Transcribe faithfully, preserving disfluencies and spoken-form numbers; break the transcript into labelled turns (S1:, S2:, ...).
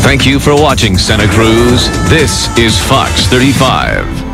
S1: Thank you for watching, Santa Cruz. This is Fox thirty-five.